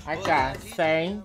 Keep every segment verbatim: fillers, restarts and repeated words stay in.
Aqui, ó. cem.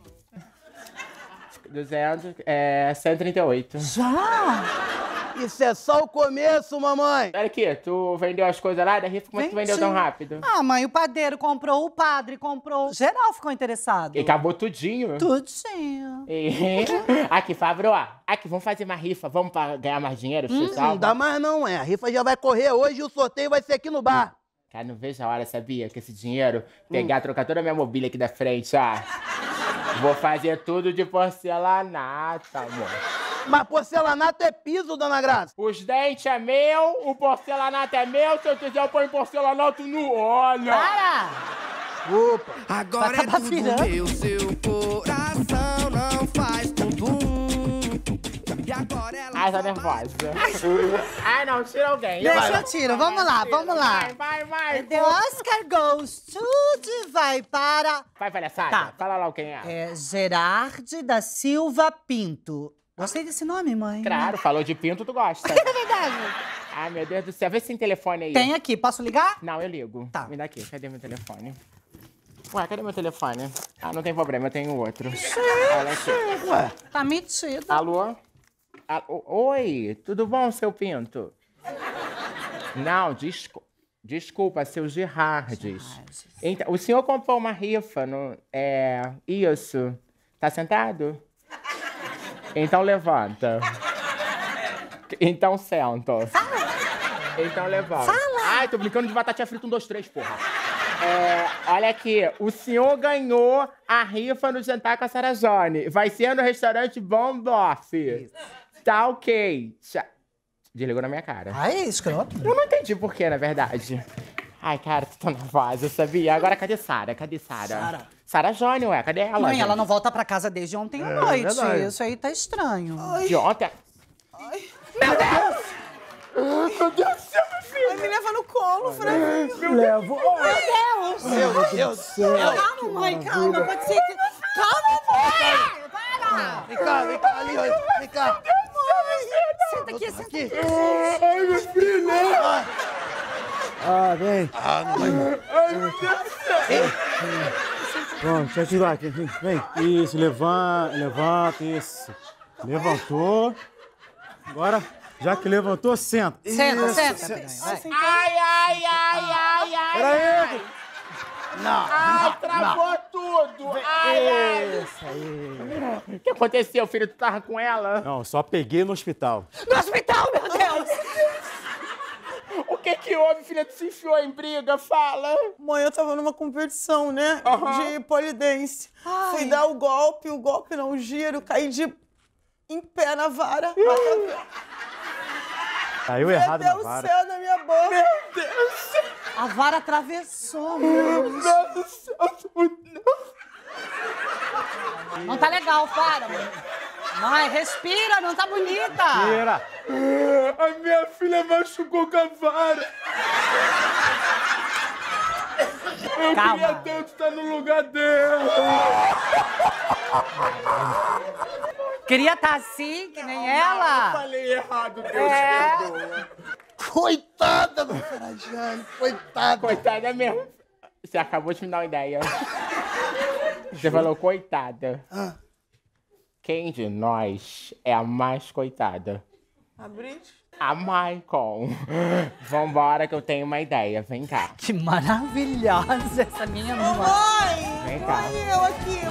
duzentos. É. cento e trinta e oito. Já? Isso é só o começo, mamãe. Olha aqui, tu vendeu as coisas lá da rifa, como é que tu vendeu tão rápido? Ah, mãe, o padeiro comprou, o padre comprou. Geral ficou interessado. E acabou tudinho. Tudinho. E... Aqui, Fabro, ó. Aqui, vamos fazer uma rifa, vamos pra ganhar mais dinheiro, Hum, pessoal? não dá mais não, é. A rifa já vai correr hoje e o sorteio vai ser aqui no bar. Cara, não vejo a hora, sabia? Que esse dinheiro, pegar, hum. trocar toda a minha mobília aqui da frente, ó. Vou fazer tudo de porcelanato, amor. Mas porcelanato é piso, dona Graça. Os dentes é meu, o porcelanato é meu. Se eu quiser, eu ponho porcelanato no óleo. Para! Opa! Agora é tudo virando. meu, seu coração não faz tum-tum. E agora ela Ai, tá nervosa. Ai, não, tira alguém. Deixa vai, eu tiro, vamos lá, tira, vamos lá. Vai, vai, vai. The Oscar goes to e vai para... Vai, palhaçada. Tá. Fala lá quem é. É Gerard da Silva Pinto. Gostei desse nome, mãe. Claro, falou de pinto, tu gosta. É verdade. Ai, meu Deus do céu. Vê se tem telefone aí. Tem aqui, posso ligar? Não, eu ligo. Tá. Me dá aqui. Cadê meu telefone? Ué, cadê meu telefone? Ah, não tem problema, eu tenho outro. Olha aqui. Ué, Tá metido. Alô? Alô? Oi, tudo bom, seu pinto? Não, desculpa. Desculpa, seu Gerardes. Então, o senhor comprou uma rifa, no, é... Isso. Tá sentado? Então levanta. Então senta. Então levanta. Fala. Ai, tô brincando de batatinha frita, um, dois, três, porra. É, olha aqui, o senhor ganhou a rifa no jantar com a Sarajone. Vai ser no restaurante Bomboff. Tá ok. Tchau. Desligou na minha cara. Ai, escroto. Eu não entendi por quê, na verdade. Ai, cara, tô tão nervosa, sabia? Agora, cadê Sara? Cadê Sara? Sara. Sarajone, ué, cadê ela? Mãe, gente? ela não volta pra casa desde ontem à É, noite. verdade. Isso aí tá estranho. De ontem? Meu Deus! Meu Deus do céu, meu filho! Ai, me leva no colo, Franzinho. levo. Meu Deus! Meu Deus do céu. Calma, mãe, calma. Pode ser que... Calma, mãe! Para! Vem cá, vem cá, ali, ó. Vem cá. Senta aqui, senta aqui. Ai, meu filho! Ah, Ah, vem. ah não vai. Ai, meu Deus do céu! Vamos, deixa eu tirar aqui. Vem, vem. Isso, levanta, levanta, isso. Levantou. Agora, já que levantou, senta. Senta, Isso, senta, senta. Pedrinho, vai. Ai, ai, ai, ai, ai! Peraí. Não, Ai, travou tudo! Ai, ai! Isso aí. O que aconteceu, filho? Tu tava com ela? Não, só peguei no hospital. No hospital, meu Deus! O que que houve, filha? Tu se enfiou em briga? Fala! Mãe, eu tava numa competição, né? Aham. De polidense. Ai. Fui dar o golpe, o golpe não, o giro, caí de... em pé na vara. Caiu errado na Até o vara. céu na minha boca. Meu Deus! A vara atravessou, meu Deus. Meu Deus do céu! Não tá legal, para, mãe. Mãe, respira, não tá bonita. Tira. A minha filha machucou com a vara! Eu Calma. queria tanto estar no lugar dela! Queria estar assim, que nem Eu ela. falei errado, Deus É. perdoa. Coitada do Sarajane, coitada. Coitada mesmo. Você acabou de me dar uma ideia. Você falou coitada. Ah. Quem de nós é a mais coitada? A Brit? A Maicon. Vambora que eu tenho uma ideia. Vem cá. Que maravilhosa essa minha mãe. Mãe! Vem cá. Mãe, eu aqui,